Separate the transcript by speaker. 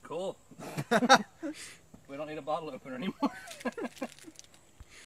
Speaker 1: Cool. We don't need a bottle opener anymore.